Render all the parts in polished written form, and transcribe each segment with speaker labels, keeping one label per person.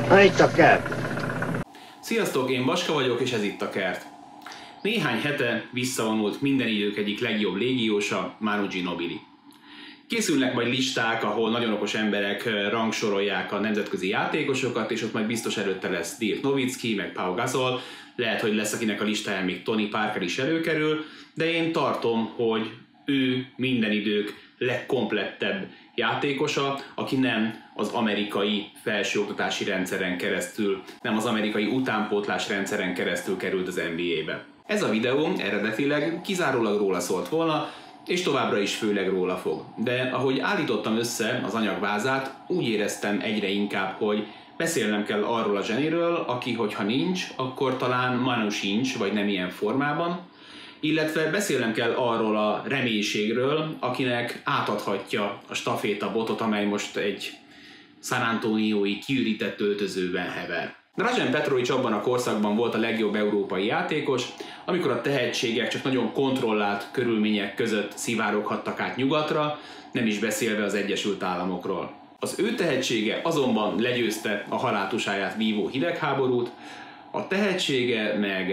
Speaker 1: Itt a kert.
Speaker 2: Sziasztok, én Vaska vagyok, és ez itt a Kert. Néhány hete visszavonult minden idők egyik legjobb légiósa, Manu Ginóbili. Készülnek majd listák, ahol nagyon okos emberek rangsorolják a nemzetközi játékosokat, és ott majd biztos előtte lesz Dirk Nowitzki, meg Pau Gasol, lehet, hogy lesz, akinek a listáján még Tony Parker is előkerül, de én tartom, hogy ő minden idők legkomplettebb játékosa, aki nem az amerikai felsőoktatási rendszeren keresztül, nem az amerikai utánpótlás rendszeren keresztül került az NBA-be. Ez a videó eredetileg kizárólag róla szólt volna, és továbbra is főleg róla fog. De ahogy állítottam össze az anyagvázát, úgy éreztem egyre inkább, hogy beszélnem kell arról a zseniről, aki, hogyha nincs, akkor talán Manu sincs, vagy nem ilyen formában, illetve beszélnem kell arról a reménységről, akinek átadhatja a stafétabotot, amely most egy San Antoniói kiürített öltözőben hever. Dražen Petrović abban a korszakban volt a legjobb európai játékos, amikor a tehetségek csak nagyon kontrollált körülmények között szivároghattak át nyugatra, nem is beszélve az Egyesült Államokról. Az ő tehetsége azonban legyőzte a haláltusáját vívó hidegháborút, a tehetsége meg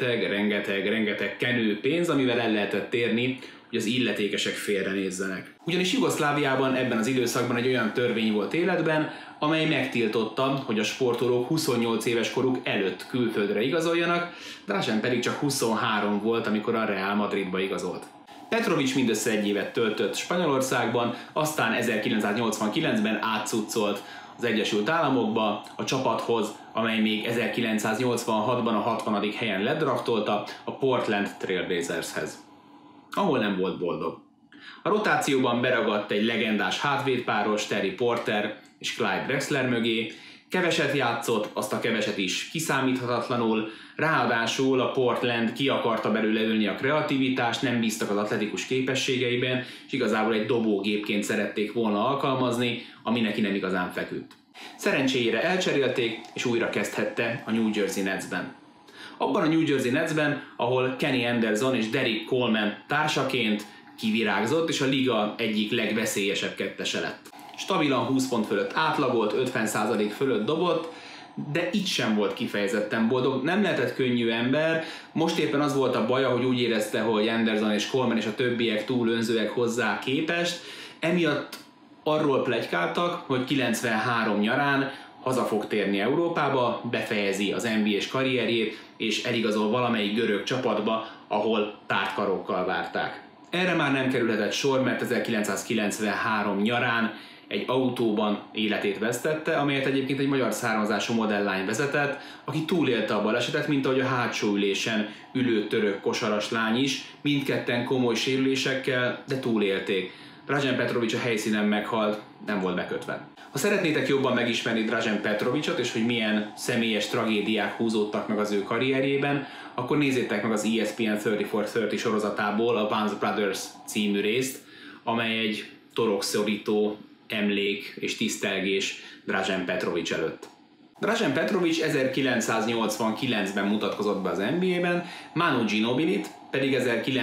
Speaker 2: rengeteg kenő pénz, amivel el lehetett érni, hogy az illetékesek félrenézzenek. Ugyanis Jugoszláviában ebben az időszakban egy olyan törvény volt életben, amely megtiltotta, hogy a sportolók 28 éves koruk előtt külföldre igazoljanak, Dražen pedig csak 23 volt, amikor a Real Madridba igazolt. Petrović mindössze egy évet töltött Spanyolországban, aztán 1989-ben átcuccolt az Egyesült Államokba, a csapathoz, amely még 1986-ban a 60. helyen ledraftolta, a Portland Trail Blazershez, ahol nem volt boldog. A rotációban beragadt egy legendás hátvédpáros, Terry Porter és Clyde Drexler mögé, keveset játszott, azt a keveset is kiszámíthatatlanul, ráadásul a Portland ki akarta belőle ölni a kreativitást, nem bíztak az atletikus képességeiben, és igazából egy dobógépként szerették volna alkalmazni, ami neki nem igazán feküdt. Szerencséjére elcserélték, és újra kezdhette a New Jersey Netsben. Abban a New Jersey Netsben, ahol Kenny Anderson és Derrick Coleman társaként kivirágzott, és a liga egyik legveszélyesebb kettese lett. Stabilan 20 pont fölött átlagolt, 50% fölött dobott, de itt sem volt kifejezetten boldog, nem lehetett könnyű ember, most éppen az volt a baja, hogy úgy érezte, hogy Anderson és Coleman és a többiek túl önzőek hozzá képest, emiatt arról pletykáltak, hogy 93 nyarán haza fog térni Európába, befejezi az NBA-s karrierjét, és eligazol valamelyik görög csapatba, ahol tárt karokkal várták. Erre már nem kerülhetett sor, mert 1993 nyarán egy autóban életét vesztette, amelyet egyébként egy magyar származású modelllány vezetett, aki túlélte a balesetet, mint ahogy a hátsó ülésen ülő török kosaras lány is, mindketten komoly sérülésekkel, de túlélték. Dražen Petrović a helyszínen meghalt, nem volt bekötve. Ha szeretnétek jobban megismerni Dražen Petrovićot, és hogy milyen személyes tragédiák húzódtak meg az ő karrierjében, akkor nézzétek meg az ESPN 34-30 sorozatából a Band of Brothers című részt, amely egy torokszorító emlék és tisztelgés Dražen Petrović előtt. Dražen Petrović 1989-ben mutatkozott be az NBA-ben, Manu Ginobilit pedig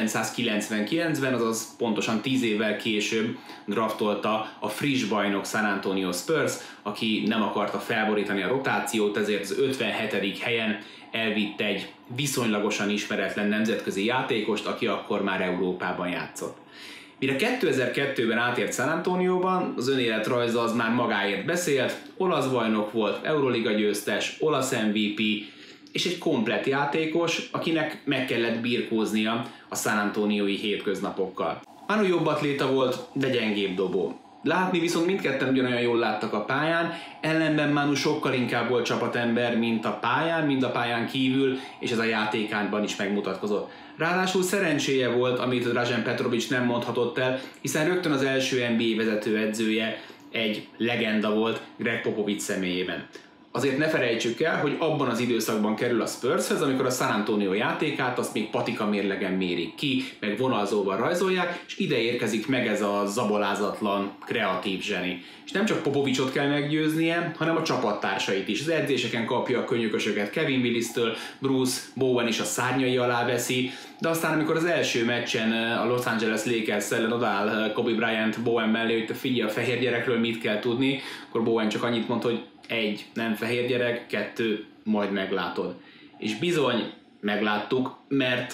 Speaker 2: 1999-ben, azaz pontosan 10 évvel később draftolta a friss bajnok San Antonio Spurs, aki nem akarta felborítani a rotációt, ezért az 57. helyen elvitt egy viszonylagosan ismeretlen nemzetközi játékost, aki akkor már Európában játszott. Mire 2002-ben átért San Antonióban, az önéletrajza az már magáért beszélt, olasz bajnok volt, Euroliga győztes, olasz MVP, és egy komplett játékos, akinek meg kellett birkóznia a San Antoniói hétköznapokkal. Manu jobb atléta volt, de gyengébb dobó. Látni viszont mindketten ugyanolyan jól láttak a pályán, ellenben Manu sokkal inkább volt csapatember, mint a pályán kívül, és ez a játékánban is megmutatkozott. Ráadásul szerencséje volt, amit Dražen Petrović nem mondhatott el, hiszen rögtön az első NBA vezetőedzője egy legenda volt Greg Popovich személyében. Azért ne felejtsük el, hogy abban az időszakban kerül a Spurshez, amikor a San Antonio játékát azt még patika mérlegen mérik ki, meg vonalzóval rajzolják, és ide érkezik meg ez a zabolázatlan, kreatív zseni. És nem csak Popovichot kell meggyőznie, hanem a csapattársait is. Az edzéseken kapja a könyökösöket Kevin Willis-től, Bruce Bowen is a szárnyai alá veszi, de aztán amikor az első meccsen a Los Angeles Lakers ellen odaáll Kobe Bryant Bowen mellé, hogy te figyelj, a fehér gyerekről mit kell tudni, akkor Bowen csak annyit mond, hogy 1. Nem fehér gyerek, 2. Majd meglátod. És bizony megláttuk, mert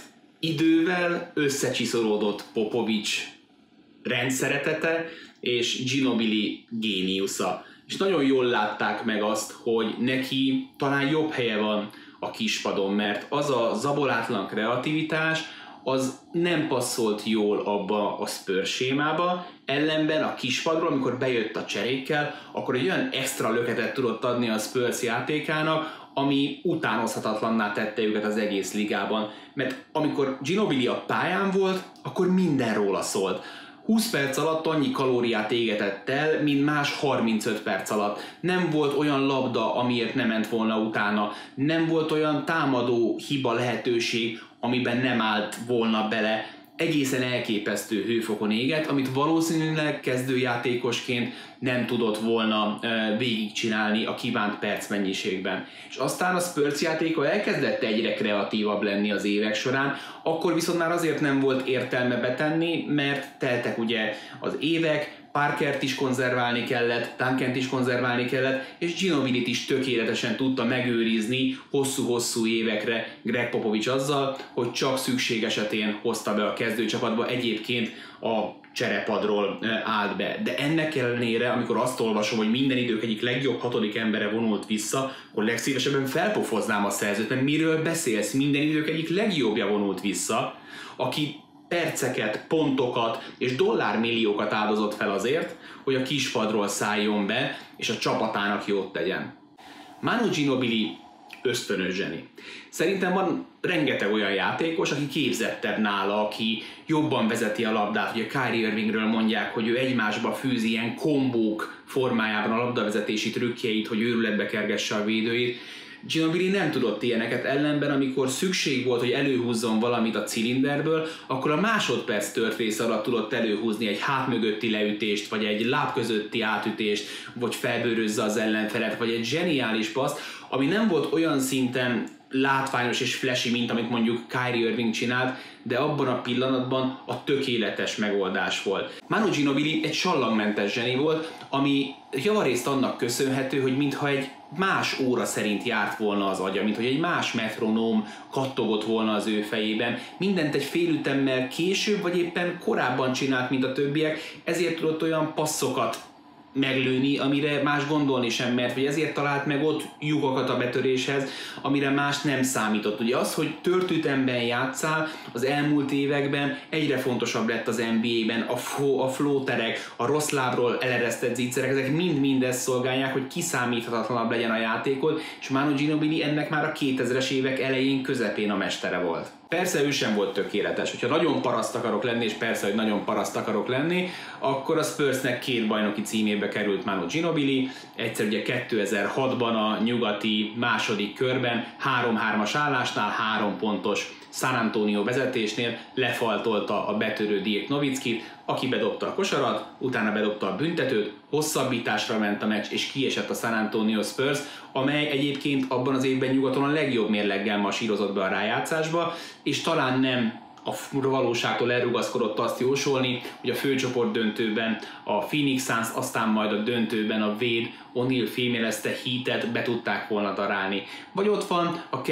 Speaker 2: idővel összecsiszolódott Popovics rendszeretete és Ginobili géniusza. És nagyon jól látták meg azt, hogy neki talán jobb helye van a kispadon, mert az a zabolátlan kreativitás, az nem passzolt jól abba a Spurs sémába, ellenben a kispadról, amikor bejött a cserékkel, akkor egy olyan extra löketet tudott adni a Spurs játékának, ami utánozhatatlanná tette őket az egész ligában. Mert amikor Ginobili a pályán volt, akkor minden róla szólt. 20 perc alatt annyi kalóriát égetett el, mint más 35 perc alatt. Nem volt olyan labda, amiért nem ment volna utána. Nem volt olyan támadó hiba lehetőség, amiben nem állt volna bele. Egészen elképesztő hőfokon éget, amit valószínűleg kezdőjátékosként nem tudott volna végigcsinálni a kívánt percmennyiségben. És aztán a Spurs játéka elkezdett egyre kreatívabb lenni az évek során, akkor viszont már azért nem volt értelme betenni, mert teltek ugye az évek, Parkert is konzerválni kellett, Duncant is konzerválni kellett, és Ginobilit is tökéletesen tudta megőrizni hosszú-hosszú évekre Greg Popovich azzal, hogy csak szükség esetén hozta be a kezdőcsapatba, egyébként a cserepadról állt be. De ennek ellenére, amikor azt olvasom, hogy minden idők egyik legjobb 6. embere vonult vissza, akkor legszívesebben felpofoznám a szerzőt, mert miről beszélsz? Minden idők egyik legjobbja vonult vissza, aki perceket, pontokat és dollármilliókat áldozott fel azért, hogy a kispadról szálljon be, és a csapatának jót tegyen. Manu Ginobili ösztönös zseni. Szerintem van rengeteg olyan játékos, aki képzettebb nála, aki jobban vezeti a labdát. Ugye Kyrie Irvingről mondják, hogy ő egymásba fűzi ilyen kombók formájában a labdavezetési trükkjeit, hogy őrületbe kergesse a védőit. Ginobili nem tudott ilyeneket, ellenben amikor szükség volt, hogy előhúzzon valamit a cilinderből, akkor a másodperc történész alatt tudott előhúzni egy hátmögötti leütést, vagy egy láb közötti átütést, vagy felbőrözze az ellenfelet, vagy egy zseniális paszt, ami nem volt olyan szinten látványos és flashy, mint amit mondjuk Kyrie Irving csinált, de abban a pillanatban a tökéletes megoldás volt. Manu Ginobili egy sallangmentes zseni volt, ami javarészt annak köszönhető, hogy mintha egy más óra szerint járt volna az agya, mint hogy egy más metronóm kattogott volna az ő fejében. Mindent egy félütemmel később, vagy éppen korábban csinált, mint a többiek, ezért tudott olyan passzokat meglőni, amire más gondolni sem mert, vagy ezért talált meg ott lyukakat a betöréshez, amire más nem számított. Ugye az, hogy törtütemben játszál, az elmúlt években egyre fontosabb lett az NBA-ben, a flóterek, a rossz lábról eleresztett zicserek, ezek mind ezt szolgálják, hogy kiszámíthatatlanabb legyen a játékod, és Manu Ginobili ennek már a 2000-es évek elején, közepén a mestere volt. Persze ő sem volt tökéletes. Hogyha nagyon paraszt akarok lenni, és persze, hogy nagyon paraszt akarok lenni, akkor a Spursnek 2 bajnoki címébe került Manu Ginobili. Egyszer ugye 2006-ban a nyugati második körben 3-3-as állásnál 3 pontos San Antonio vezetésnél lefaltolta a betörő Dirk Nowitzkit, aki bedobta a kosarat, utána bedobta a büntetőt, hosszabbításra ment a meccs, és kiesett a San Antonio Spurs, amely egyébként abban az évben nyugaton a legjobb mérleggel masírozott be a rájátszásba, és talán nem a valóságtól elrugaszkodott azt jósolni, hogy a főcsoport döntőben a Phoenix Suns, aztán majd a döntőben a Wade O'Neal fémjelezte Heatet be tudták volna darálni. Vagy ott van a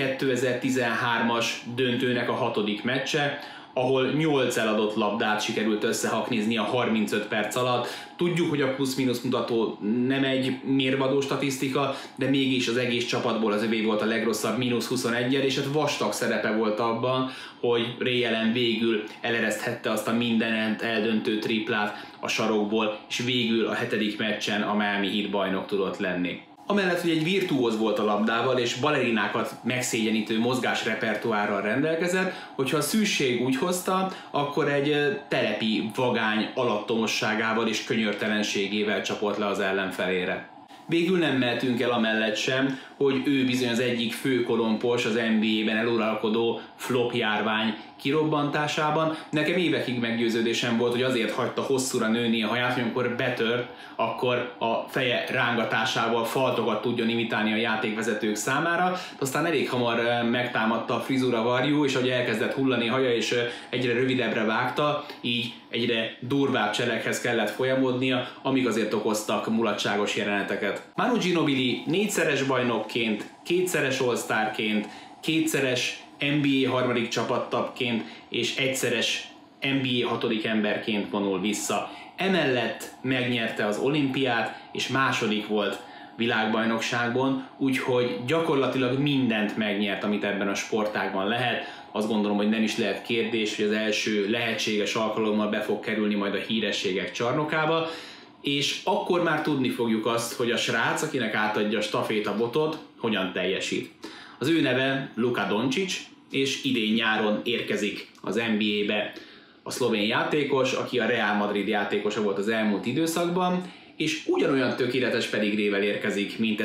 Speaker 2: 2013-as döntőnek a 6. meccse, ahol 8 eladott labdát sikerült összehaknizni a 35 perc alatt. Tudjuk, hogy a plusz-minusz mutató nem egy mérvadó statisztika, de mégis az egész csapatból az övé volt a legrosszabb -21-jel, és hát vastag szerepe volt abban, hogy Ray Allen végül elereszthette azt a mindent eldöntő triplát a sarokból, és végül a 7. meccsen a Miami Heat bajnok tudott lenni. Amellett, hogy egy virtuóz volt a labdával, és balerinákat megszégyenítő mozgásrepertoárral rendelkezett, hogyha a szűsség úgy hozta, akkor egy telepi vagány alattomosságával és könyörtelenségével csapott le az ellenfelére. Végül nem mehetünk el amellett sem, hogy ő bizony az egyik fő kolompos az NBA-ben eluralkodó flop járvány kirobbantásában. Nekem évekig meggyőződésem volt, hogy azért hagyta hosszúra nőni a haját, hogy amikor betört, akkor a feje rángatásával faltokat tudjon imitálni a játékvezetők számára. Aztán elég hamar megtámadta a frizura varjú, és ahogy elkezdett hullani a haja, és egyre rövidebbre vágta, így egyre durvább cselekhez kellett folyamodnia, amik azért okoztak mulatságos jeleneteket. Manu Ginobili 4-szeres bajnokként, 2-szeres All-Starként, 2-szeres NBA harmadik csapattagként és 1-szeres NBA hatodik emberként vonul vissza. Emellett megnyerte az olimpiát, és második volt világbajnokságban, úgyhogy gyakorlatilag mindent megnyert, amit ebben a sportágban lehet. Azt gondolom, hogy nem is lehet kérdés, hogy az első lehetséges alkalommal be fog kerülni majd a hírességek csarnokába, és akkor már tudni fogjuk azt, hogy a srác, akinek átadja a stafétabotot, hogyan teljesít. Az ő neve Luka Doncic, és idén nyáron érkezik az NBA-be a szlovén játékos, aki a Real Madrid játékosa volt az elmúlt időszakban, és ugyanolyan tökéletes pedigrével érkezik, mint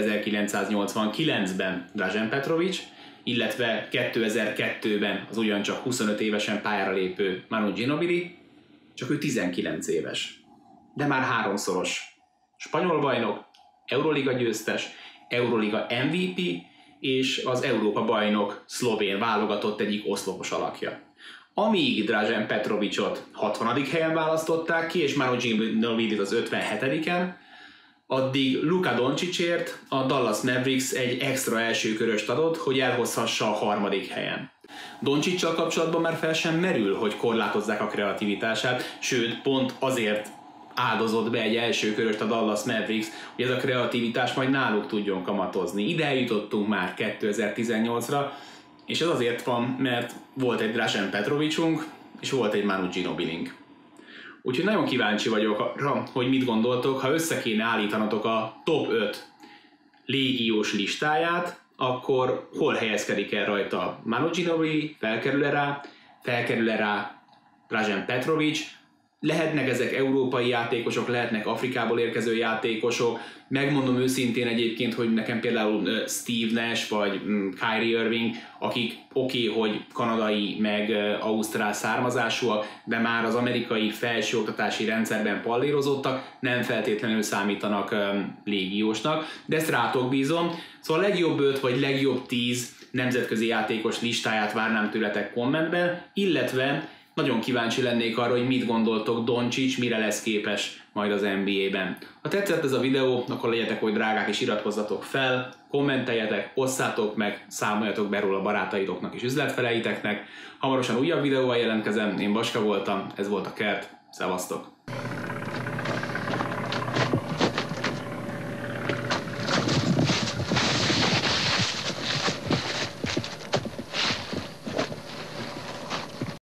Speaker 2: 1989-ben Dražen Petrović, illetve 2002-ben az ugyancsak 25 évesen pályára lépő Manu Ginobili, csak ő 19 éves. De már háromszoros spanyol bajnok, Euroliga győztes, Euroliga MVP és az Európa bajnok szlovén válogatott egyik oszlopos alakja. Amíg Dražen Petrovićot 60. helyen választották ki, és Manu Ginobilit az 57-en, addig Luka Doncicért a Dallas Mavericks egy extra elsőköröst adott, hogy elhozhassa a harmadik helyen. Donciccal kapcsolatban már fel sem merül, hogy korlátozzák a kreativitását, sőt, pont azért áldozott be egy elsőköröst a Dallas Mavericks, hogy ez a kreativitás majd náluk tudjon kamatozni. Ide eljutottunk már 2018-ra, és ez azért van, mert volt egy Dražen Petrovićunk, és volt egy Manu Ginobilink. Úgyhogy nagyon kíváncsi vagyok arra, hogy mit gondoltok, ha össze kéne állítanatok a top 5 légiós listáját, akkor hol helyezkedik el rajta Manu Ginobili, felkerül-e rá Dražen Petrović, lehetnek ezek európai játékosok, lehetnek Afrikából érkező játékosok. Megmondom őszintén egyébként, hogy nekem például Steve Nash vagy Kyrie Irving, akik oké, hogy kanadai meg ausztrál származásúak, de már az amerikai felsőoktatási rendszerben pallérozottak, nem feltétlenül számítanak légiósnak, de ezt rátok bízom. Szóval a legjobb 5 vagy legjobb 10 nemzetközi játékos listáját várnám tőletek kommentben, illetve nagyon kíváncsi lennék arra, hogy mit gondoltok Doncic, mire lesz képes majd az NBA-ben. Ha tetszett ez a videó, akkor legyetek oly drágák és iratkozzatok fel, kommenteljetek, osszátok meg, számoljatok be róla barátaitoknak és üzletfeleiteknek. Hamarosan újabb videóval jelentkezem, én Baska voltam, ez volt a Kert, szevasztok!